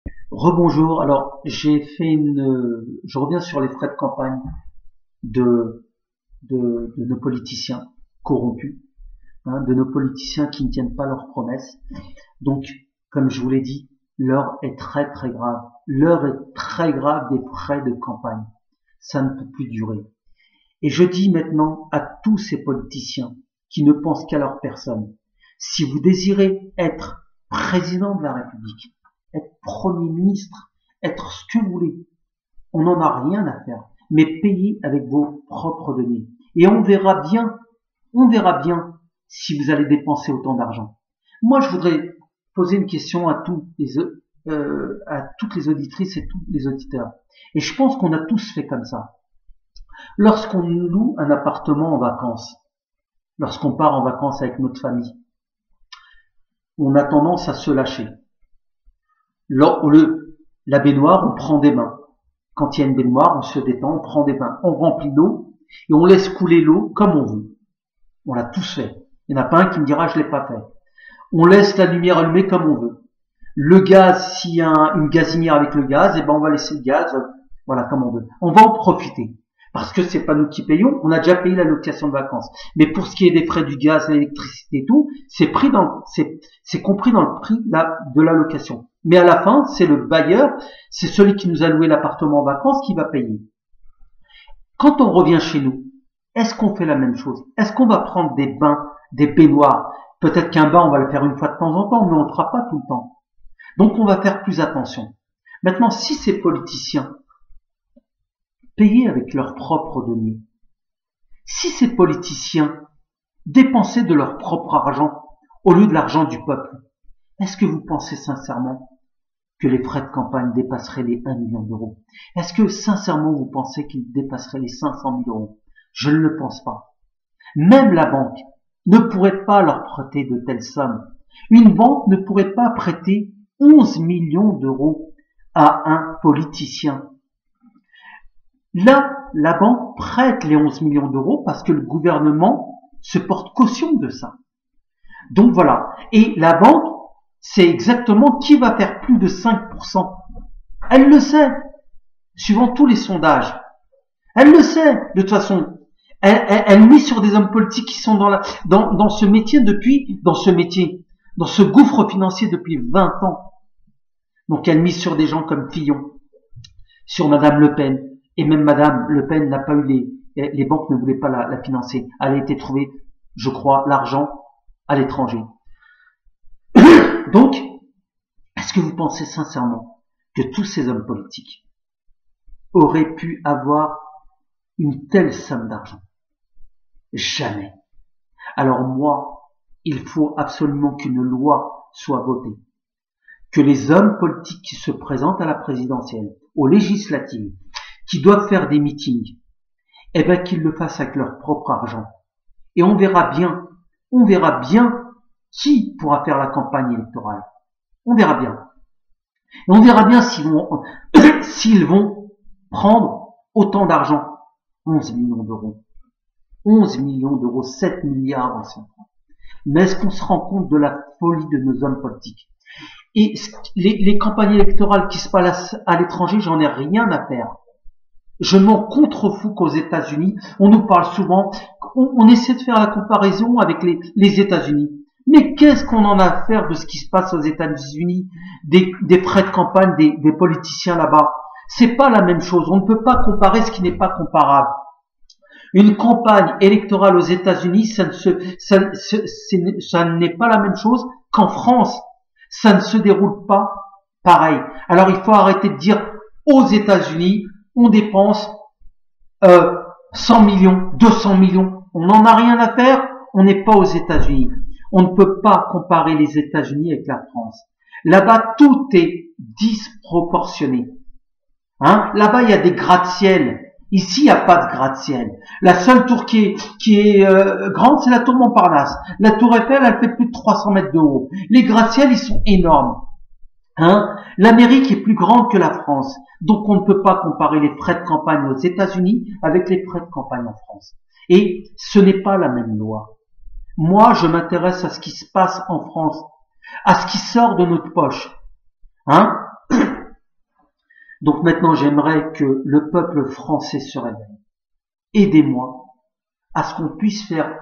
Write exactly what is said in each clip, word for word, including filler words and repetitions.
Rebonjour. Alors, j'ai fait une, je reviens sur les frais de campagne de, de, de nos politiciens corrompus, hein, de nos politiciens qui ne tiennent pas leurs promesses. Donc, comme je vous l'ai dit, l'heure est très très grave. L'heure est très grave des frais de campagne. Ça ne peut plus durer. Et je dis maintenant à tous ces politiciens qui ne pensent qu'à leur personne, si vous désirez être président de la République, être Premier ministre, être ce que vous voulez, on n'en a rien à faire, mais payez avec vos propres deniers. Et on verra bien, on verra bien si vous allez dépenser autant d'argent. Moi, je voudrais poser une question à, tous les, euh, à toutes les auditrices et tous les auditeurs. Et je pense qu'on a tous fait comme ça. Lorsqu'on loue un appartement en vacances, lorsqu'on part en vacances avec notre famille, on a tendance à se lâcher. Le, la baignoire, on prend des bains. Quand il y a une baignoire, on se détend, on prend des bains. On remplit l'eau et on laisse couler l'eau comme on veut. On l'a tous fait. Il n'y en a pas un qui me dira je l'ai pas fait. On laisse la lumière allumée comme on veut. Le gaz, s'il y a un, une gazinière avec le gaz, eh ben on va laisser le gaz, voilà, comme on veut. On va en profiter. Parce que c'est pas nous qui payons, on a déjà payé la location de vacances. Mais pour ce qui est des frais du gaz, l'électricité et tout, c'est pris dans, c'est, c'est compris dans le prix la, de la location. Mais à la fin, c'est le bailleur, c'est celui qui nous a loué l'appartement en vacances qui va payer. Quand on revient chez nous, est-ce qu'on fait la même chose? Est-ce qu'on va prendre des bains, des baignoires? Peut-être qu'un bain, on va le faire une fois de temps en temps, mais on ne le fera pas tout le temps. Donc on va faire plus attention. Maintenant, si ces politiciens payaient avec leurs propres deniers, si ces politiciens dépensaient de leur propre argent au lieu de l'argent du peuple, est-ce que vous pensez sincèrement que les frais de campagne dépasseraient les un million d'euros? Est-ce que sincèrement vous pensez qu'ils dépasseraient les cinq cent mille euros? Je ne le pense pas. Même la banque ne pourrait pas leur prêter de telles sommes. Une banque ne pourrait pas prêter onze millions d'euros à un politicien. Là, la banque prête les onze millions d'euros parce que le gouvernement se porte caution de ça. Donc voilà. Et la banque, c'est exactement qui va faire plus de cinq pour cent. Elle le sait, suivant tous les sondages. Elle le sait, de toute façon. Elle, elle, elle mise sur des hommes politiques qui sont dans, la, dans, dans ce métier depuis, dans ce métier, dans ce gouffre financier depuis vingt ans. Donc elle mise sur des gens comme Fillon, sur Madame Le Pen. Et même Madame Le Pen n'a pas eu les, les banques ne voulaient pas la, la financer. Elle a été trouvée, je crois, l'argent à l'étranger. Donc, est-ce que vous pensez sincèrement que tous ces hommes politiques auraient pu avoir une telle somme d'argent? Jamais. Alors moi, il faut absolument qu'une loi soit votée, que les hommes politiques qui se présentent à la présidentielle, aux législatives, qui doivent faire des meetings, eh bien qu'ils le fassent avec leur propre argent. Et on verra bien, on verra bien qui pourra faire la campagne électorale. On verra bien. Et on verra bien s'ils vont, s'ils vont prendre autant d'argent. onze millions d'euros. onze millions d'euros, sept milliards en cinq ans. Mais est-ce qu'on se rend compte de la folie de nos hommes politiques? Et les, les campagnes électorales qui se passent à l'étranger, j'en ai rien à faire. Je m'en contrefous qu'aux États-Unis, on nous parle souvent, on, on essaie de faire la comparaison avec les, les États-Unis. Mais qu'est-ce qu'on en a à faire de ce qui se passe aux États-Unis, des, des frais de campagne des, des politiciens là-bas? C'est pas la même chose. On ne peut pas comparer ce qui n'est pas comparable. Une campagne électorale aux États-Unis, ça ne se, ça, ça n'est pas la même chose qu'en France. Ça ne se déroule pas pareil. Alors il faut arrêter de dire aux États-Unis, on dépense euh, cent millions, deux cents millions. On n'en a rien à faire. On n'est pas aux États-Unis. On ne peut pas comparer les États-Unis avec la France. Là-bas, tout est disproportionné. Hein? Là-bas, il y a des gratte-ciel. Ici, il n'y a pas de gratte-ciel. La seule tour qui est, qui est euh, grande, c'est la tour Montparnasse. La tour Eiffel, elle fait plus de trois cents mètres de haut. Les gratte-ciel, ils sont énormes. Hein? L'Amérique est plus grande que la France. Donc, on ne peut pas comparer les frais de campagne aux États-Unis avec les frais de campagne en France. Et ce n'est pas la même loi. Moi, je m'intéresse à ce qui se passe en France, à ce qui sort de notre poche. Hein? Donc maintenant, j'aimerais que le peuple français se réveille. Aidez-moi à ce qu'on puisse faire,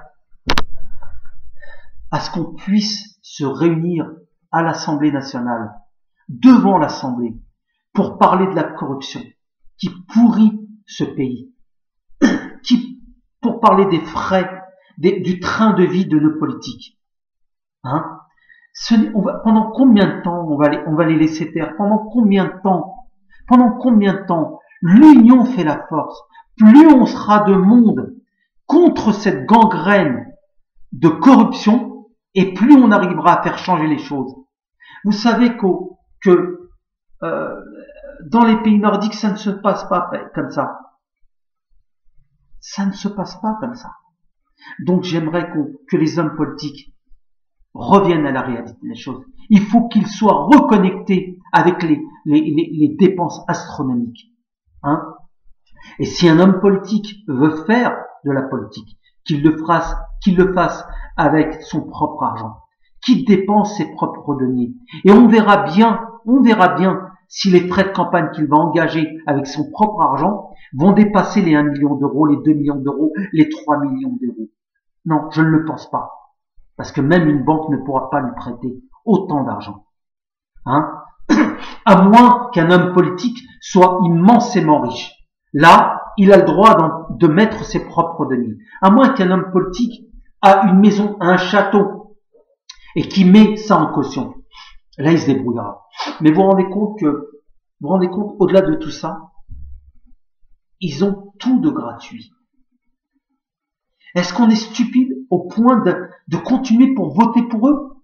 à ce qu'on puisse se réunir à l'Assemblée nationale, devant l'Assemblée, pour parler de la corruption qui pourrit ce pays, qui, pour parler des frais, des, du train de vie de nos politiques. Hein? Ce, on va, pendant combien de temps on va, les, on va les laisser faire? Pendant combien de temps? Pendant combien de temps? L'union fait la force. Plus on sera de monde contre cette gangrène de corruption, et plus on arrivera à faire changer les choses. Vous savez que, que euh, dans les pays nordiques, ça ne se passe pas comme ça. Ça ne se passe pas comme ça. Donc j'aimerais qu'on, que les hommes politiques reviennent à la réalité des choses. Il faut qu'ils soient reconnectés avec les, les, les, les dépenses astronomiques. Hein? Et si un homme politique veut faire de la politique, qu'il le fasse, qu'il le fasse avec son propre argent, qu'il dépense ses propres deniers. Et on verra bien, on verra bien si les frais de campagne qu'il va engager avec son propre argent vont dépasser les un million d'euros, les deux millions d'euros, les trois millions d'euros. Non, je ne le pense pas. Parce que même une banque ne pourra pas lui prêter autant d'argent. Hein? À moins qu'un homme politique soit immensément riche. Là, il a le droit de mettre ses propres deniers. À moins qu'un homme politique a une maison, un château, et qui met ça en caution. Là, il se débrouillera. Mais vous vous rendez compte que, vous vous rendez compte, au-delà de tout ça, ils ont tout de gratuit. Est-ce qu'on est stupide au point de, de continuer pour voter pour eux?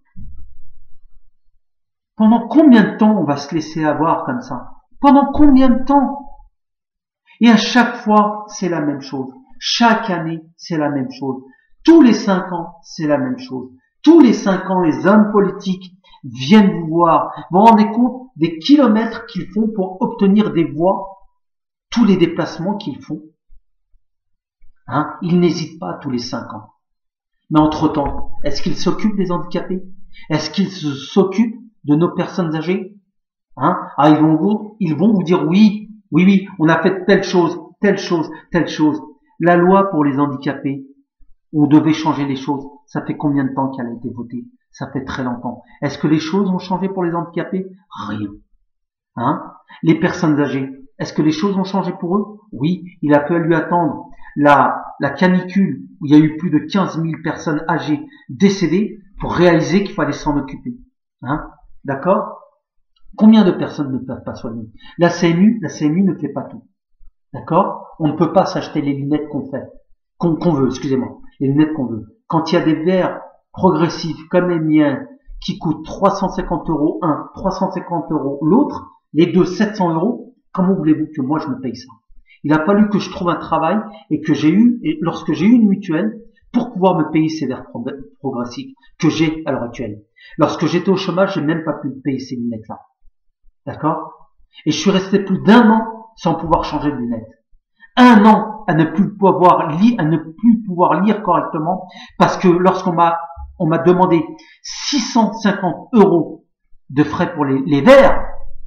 Pendant combien de temps on va se laisser avoir comme ça? Pendant combien de temps? Et à chaque fois, c'est la même chose. Chaque année, c'est la même chose. Tous les cinq ans, c'est la même chose. Tous les cinq ans, les hommes politiques viennent vous voir. Vous vous rendez compte des kilomètres qu'ils font pour obtenir des voix? Tous les déplacements qu'ils font. Hein? Ils n'hésitent pas tous les cinq ans. Mais entre-temps, est-ce qu'ils s'occupent des handicapés? Est-ce qu'ils s'occupent de nos personnes âgées? Hein? Ah, ils vont vous, ils vont vous dire oui, oui, oui, on a fait telle chose, telle chose, telle chose. La loi pour les handicapés, on devait changer les choses. Ça fait combien de temps qu'elle a été votée? Ça fait très longtemps. Est-ce que les choses ont changé pour les handicapés? Rien. Hein? Les personnes âgées, est-ce que les choses ont changé pour eux? Oui, il a fallu attendre la, la canicule où il y a eu plus de quinze mille personnes âgées décédées pour réaliser qu'il fallait s'en occuper. Hein? D'accord? Combien de personnes ne peuvent pas soigner? La C M U, la C M U ne fait pas tout. D'accord? On ne peut pas s'acheter les lunettes qu'on fait, qu'on qu'on veut, excusez-moi, les lunettes qu'on veut. Quand il y a des verres progressifs comme les miens qui coûtent trois cent cinquante euros un, trois cent cinquante euros l'autre, les deux sept cents euros, comment voulez-vous que moi je me paye ça? Il a fallu que je trouve un travail et que j'ai eu, et lorsque j'ai eu une mutuelle, pour pouvoir me payer ces verres progressifs que j'ai à l'heure actuelle. Lorsque j'étais au chômage, j'ai même pas pu me payer ces lunettes-là. D'accord? Et je suis resté plus d'un an sans pouvoir changer de lunettes. Un an à ne plus pouvoir lire, à ne plus pouvoir lire correctement, parce que lorsqu'on m'a, on m'a demandé six cent cinquante euros de frais pour les, les verres,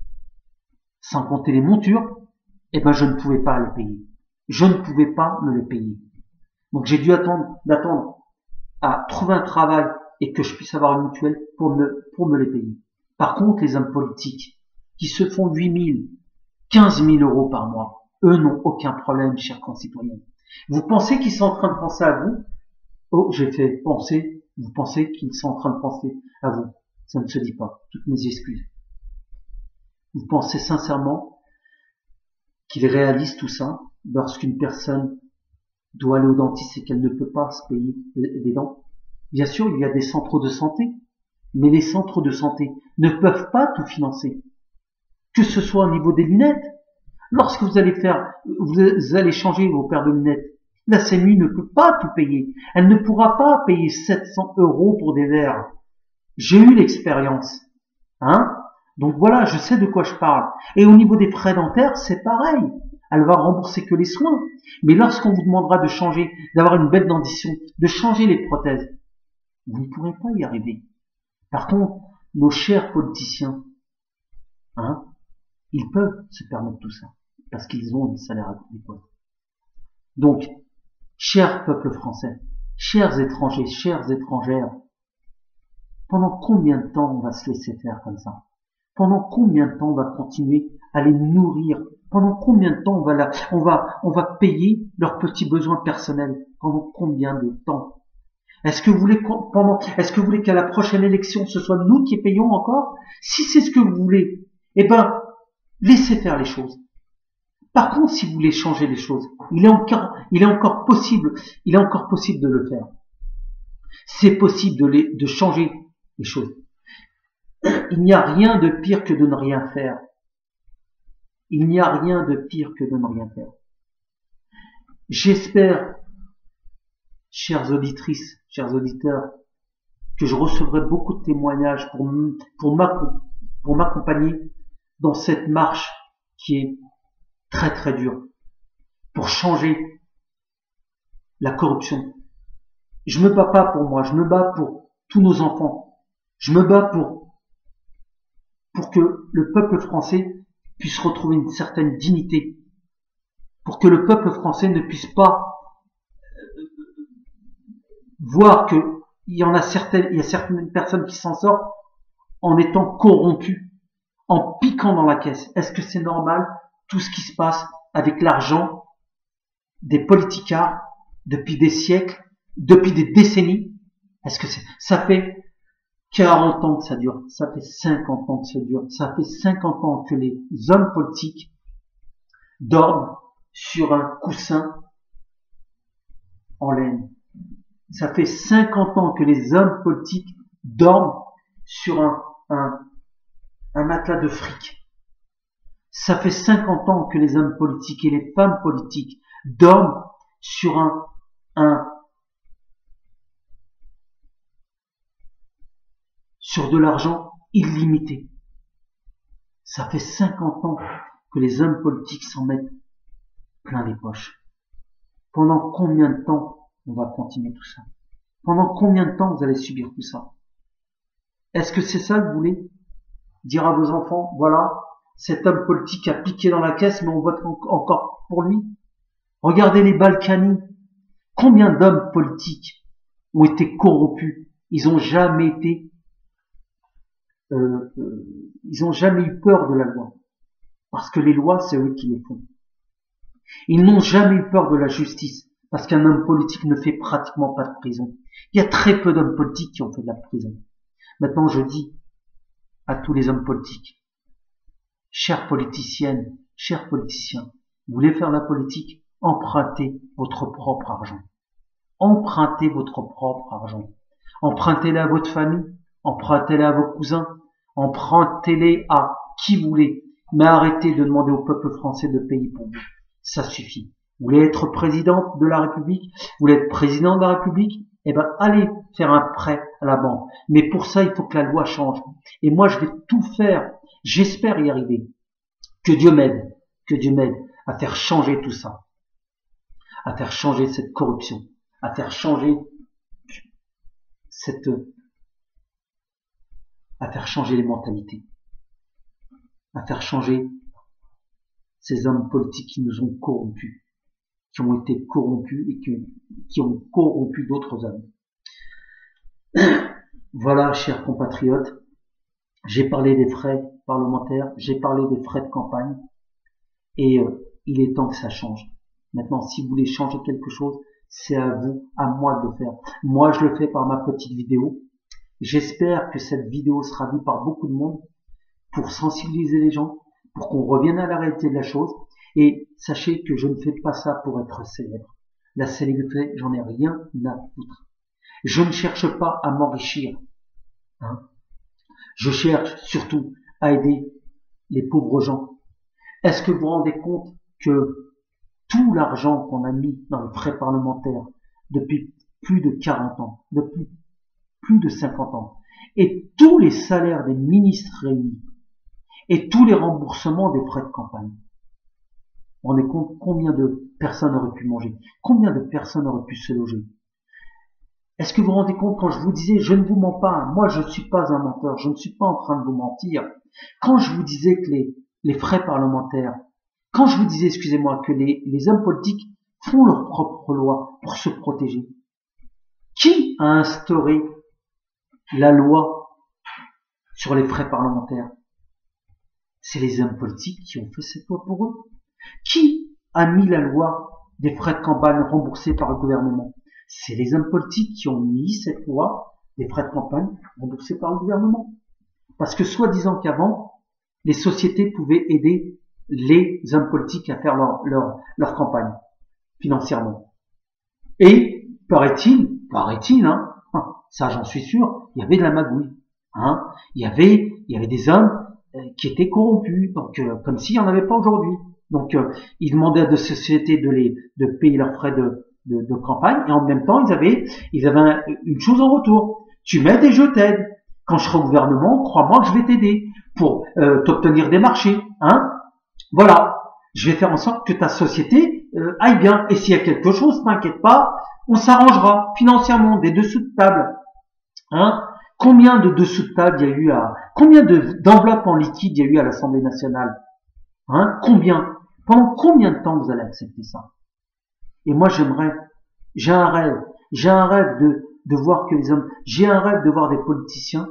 sans compter les montures, eh ben, je ne pouvais pas les payer. Je ne pouvais pas me les payer. Donc, j'ai dû attendre, d'attendre à trouver un travail et que je puisse avoir une mutuelle pour me, pour me les payer. Par contre, les hommes politiques, qui se font huit mille, quinze mille euros par mois, eux n'ont aucun problème, chers concitoyens. Vous pensez qu'ils sont en train de penser à vous? Oh, j'ai fait penser, vous pensez qu'ils sont en train de penser à vous? Ça ne se dit pas. Toutes mes excuses. Vous pensez sincèrement qu'ils réalisent tout ça lorsqu'une personne doit aller au dentiste et qu'elle ne peut pas se payer des dents? Bien sûr, il y a des centres de santé, mais les centres de santé ne peuvent pas tout financer. Que ce soit au niveau des lunettes, lorsque vous allez faire, vous allez changer vos paires de lunettes, la C M U ne peut pas tout payer. Elle ne pourra pas payer sept cents euros pour des verres. J'ai eu l'expérience, hein? Donc voilà, je sais de quoi je parle. Et au niveau des frais dentaires, c'est pareil. Elle va rembourser que les soins. Mais lorsqu'on vous demandera de changer, d'avoir une belle dentition, de changer les prothèses, vous ne pourrez pas y arriver. Par contre, nos chers politiciens, hein, Ils peuvent se permettre tout ça, parce qu'ils ont des salaires adéquats. Donc, cher peuple français, chers étrangers, chères étrangères, pendant combien de temps on va se laisser faire comme ça? Pendant combien de temps on va continuer à les nourrir? Pendant combien de temps on va, la, on va, on va payer leurs petits besoins personnels? Pendant combien de temps? Est-ce que vous voulez pendant, est-ce que vous voulez qu'à la prochaine élection ce soit nous qui payons encore? Si c'est ce que vous voulez, eh ben, laissez faire les choses. Par contre, si vous voulez changer les choses, il est encore, il est encore possible, il est encore possible de le faire. C'est possible de, les, de changer les choses. Il n'y a rien de pire que de ne rien faire. Il n'y a rien de pire que de ne rien faire. J'espère, chères auditrices, chers auditeurs, que je recevrai beaucoup de témoignages pour, pour, pour m'accompagner dans cette marche qui est très très dure, pour changer la corruption. Je me bats pas pour moi, je me bats pour tous nos enfants. Je me bats pour, pour que le peuple français puisse retrouver une certaine dignité, pour que le peuple français ne puisse pas voir que il y en a certaines, il y a certaines personnes qui s'en sortent en étant corrompues, en piquant dans la caisse. Est-ce que c'est normal tout ce qui se passe avec l'argent des politicards depuis des siècles, depuis des décennies? Est-ce que c'est, ça fait quarante ans que ça dure, ça fait cinquante ans que ça dure, ça fait cinquante ans que les hommes politiques dorment sur un coussin en laine. Ça fait cinquante ans que les hommes politiques dorment sur un, un, un matelas de fric. Ça fait cinquante ans que les hommes politiques et les femmes politiques dorment sur un, un sur de l'argent illimité. Ça fait cinquante ans que les hommes politiques s'en mettent plein les poches. Pendant combien de temps on va continuer tout ça? Pendant combien de temps vous allez subir tout ça? Est-ce que c'est ça que vous voulez? Dire à vos enfants, voilà, cet homme politique a piqué dans la caisse, mais on vote encore pour lui? Regardez les Balkany. Combien d'hommes politiques ont été corrompus? Ils n'ont jamais été Euh, euh, ils n'ont jamais eu peur de la loi, parce que les lois, c'est eux qui les font. Ils n'ont jamais eu peur de la justice, parce qu'un homme politique ne fait pratiquement pas de prison. Il y a très peu d'hommes politiques qui ont fait de la prison. Maintenant, je dis à tous les hommes politiques, chères politiciennes, chers politiciens, vous voulez faire la politique? Empruntez votre propre argent. Empruntez votre propre argent. Empruntez-le à votre famille, empruntez-les à vos cousins, empruntez-les à qui vous voulez, mais arrêtez de demander au peuple français de payer pour vous. Ça suffit. Vous voulez être présidente de la République, vous voulez être président de la République, eh ben allez faire un prêt à la banque. Mais pour ça, il faut que la loi change. Et moi, je vais tout faire. J'espère y arriver. Que Dieu m'aide, que Dieu m'aide à faire changer tout ça, à faire changer cette corruption, à faire changer cette à faire changer les mentalités, à faire changer ces hommes politiques qui nous ont corrompus, qui ont été corrompus et qui, qui ont corrompu d'autres hommes. Voilà, chers compatriotes, j'ai parlé des frais parlementaires, j'ai parlé des frais de campagne, et euh, il est temps que ça change. Maintenant, si vous voulez changer quelque chose, c'est à vous, à moi de le faire. Moi, je le fais par ma petite vidéo. J'espère que cette vidéo sera vue par beaucoup de monde pour sensibiliser les gens, pour qu'on revienne à la réalité de la chose. Et sachez que je ne fais pas ça pour être célèbre. La célébrité, j'en ai rien à foutre. Je ne cherche pas à m'enrichir. Hein. Je cherche surtout à aider les pauvres gens. Est-ce que vous vous rendez compte que tout l'argent qu'on a mis dans les frais parlementaires depuis plus de quarante ans, depuis plus de cinquante ans, et tous les salaires des ministres réunis, et tous les remboursements des frais de campagne, vous vous rendez compte combien de personnes auraient pu manger, combien de personnes auraient pu se loger? Est-ce que vous vous rendez compte quand je vous disais, je ne vous mens pas, moi je ne suis pas un menteur, je ne suis pas en train de vous mentir, quand je vous disais que les, les frais parlementaires, quand je vous disais, excusez-moi, que les, les hommes politiques font leur propre loi pour se protéger, qui a instauré la loi sur les frais parlementaires? C'est les hommes politiques qui ont fait cette loi pour eux. Qui a mis la loi des frais de campagne remboursés par le gouvernement? C'est les hommes politiques qui ont mis cette loi des frais de campagne remboursés par le gouvernement. Parce que soi-disant qu'avant, les sociétés pouvaient aider les hommes politiques à faire leur, leur, leur campagne financièrement. Et, paraît-il, paraît-il, hein, ça j'en suis sûr, il y avait de la magouille. Hein, il y avait, il y avait des hommes euh, qui étaient corrompus, donc euh, comme s'il n'y en avait pas aujourd'hui. Donc euh, ils demandaient à des sociétés de les de payer leurs frais de, de, de campagne, et en même temps ils avaient ils avaient un, une chose en retour. Tu m'aides et je t'aide. Quand je serai au gouvernement, crois-moi que je vais t'aider pour euh, t'obtenir des marchés. Hein, voilà. Je vais faire en sorte que ta société euh, aille bien. Et s'il y a quelque chose, t'inquiète pas, on s'arrangera financièrement, des dessous de table. Hein, combien de dessous de table il y a eu à, combien de, d'enveloppes en liquide il y a eu à l'Assemblée nationale? Hein, combien? Pendant combien de temps vous allez accepter ça? Et moi j'aimerais, j'ai un rêve, j'ai un rêve de, de voir que les hommes, j'ai un rêve de voir des politiciens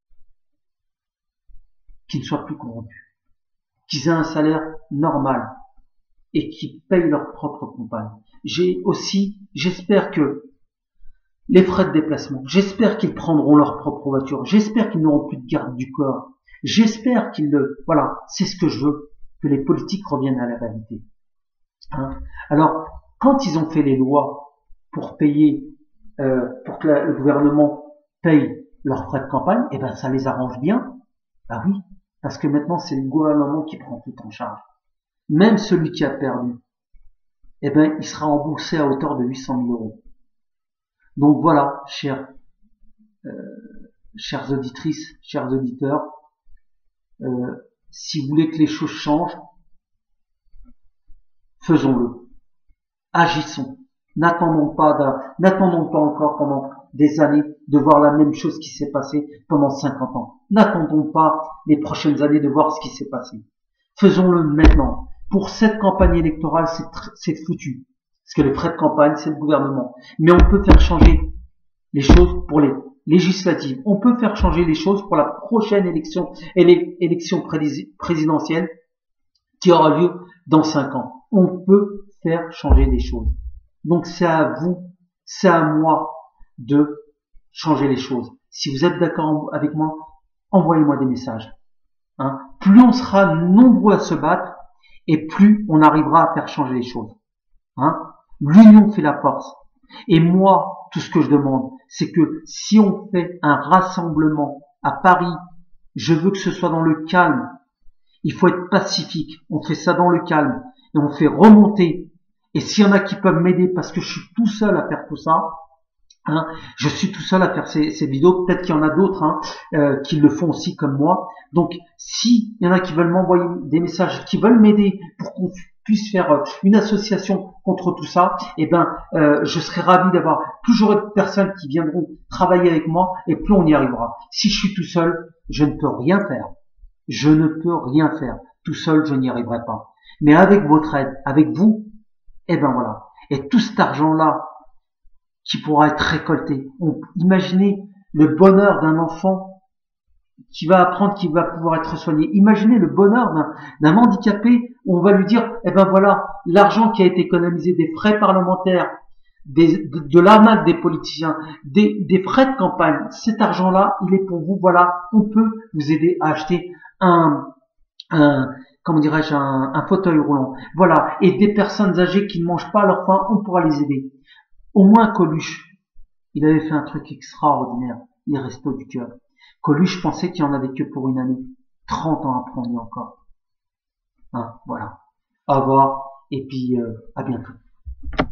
qui ne soient plus corrompus, qu'ils aient un salaire normal et qui payent leur propre campagne. J'ai aussi, j'espère que les frais de déplacement, j'espère qu'ils prendront leur propre voiture, j'espère qu'ils n'auront plus de garde du corps, j'espère qu'ils le, voilà, c'est ce que je veux, que les politiques reviennent à la réalité. Hein, alors, quand ils ont fait les lois pour payer, euh, pour que la, le gouvernement paye leurs frais de campagne, eh ben ça les arrange bien. Bah oui, parce que maintenant c'est le gouvernement qui prend tout en charge. Même celui qui a perdu, eh ben il sera remboursé à hauteur de huit cent mille euros. Donc voilà, chers, euh, chères auditrices, chers auditeurs, euh, si vous voulez que les choses changent, faisons-le. Agissons. N'attendons pas, n'attendons pas encore pendant des années de voir la même chose qui s'est passée pendant cinquante ans. N'attendons pas les prochaines années de voir ce qui s'est passé. Faisons-le maintenant. Pour cette campagne électorale, c'est, c'est foutu. Parce que les frais de campagne, c'est le gouvernement. Mais on peut faire changer les choses pour les législatives. On peut faire changer les choses pour la prochaine élection, élection présidentielle qui aura lieu dans cinq ans. On peut faire changer les choses. Donc c'est à vous, c'est à moi de changer les choses. Si vous êtes d'accord avec moi, envoyez-moi des messages. Hein, plus on sera nombreux à se battre, et plus on arrivera à faire changer les choses. Hein, l'union fait la force. Et moi, tout ce que je demande, c'est que si on fait un rassemblement à Paris, je veux que ce soit dans le calme. Il faut être pacifique. On fait ça dans le calme. Et on fait remonter. Et s'il y en a qui peuvent m'aider parce que je suis tout seul à faire tout ça, hein, je suis tout seul à faire ces, ces vidéos, peut-être qu'il y en a d'autres hein, euh, qui le font aussi comme moi. Donc, s'il y en a qui veulent m'envoyer des messages, qui veulent m'aider pour qu'on puisse faire une association contre tout ça, eh ben, euh, je serai ravi d'avoir toujours de personnes qui viendront travailler avec moi et plus on y arrivera. Si je suis tout seul, je ne peux rien faire. Je ne peux rien faire. Tout seul, je n'y arriverai pas. Mais avec votre aide, avec vous, eh ben voilà. Et tout cet argent-là qui pourra être récolté. On, imaginez le bonheur d'un enfant qui va apprendre qu'il va pouvoir être soigné. Imaginez le bonheur d'un, d'un handicapé où on va lui dire, eh ben voilà, l'argent qui a été économisé des frais parlementaires, des, de, de l'arnaque des politiciens, des, des frais de campagne, cet argent-là, il est pour vous. Voilà, on peut vous aider à acheter un, un comment dirais-je, un, un fauteuil roulant. Voilà, et des personnes âgées qui ne mangent pas à leur faim, on pourra les aider. Au moins Coluche, il avait fait un truc extraordinaire, les restos du cœur. Coluche pensait qu'il y en avait que pour une année. trente ans après, on y est encore. Hein, voilà. Au revoir, et puis euh, à bientôt.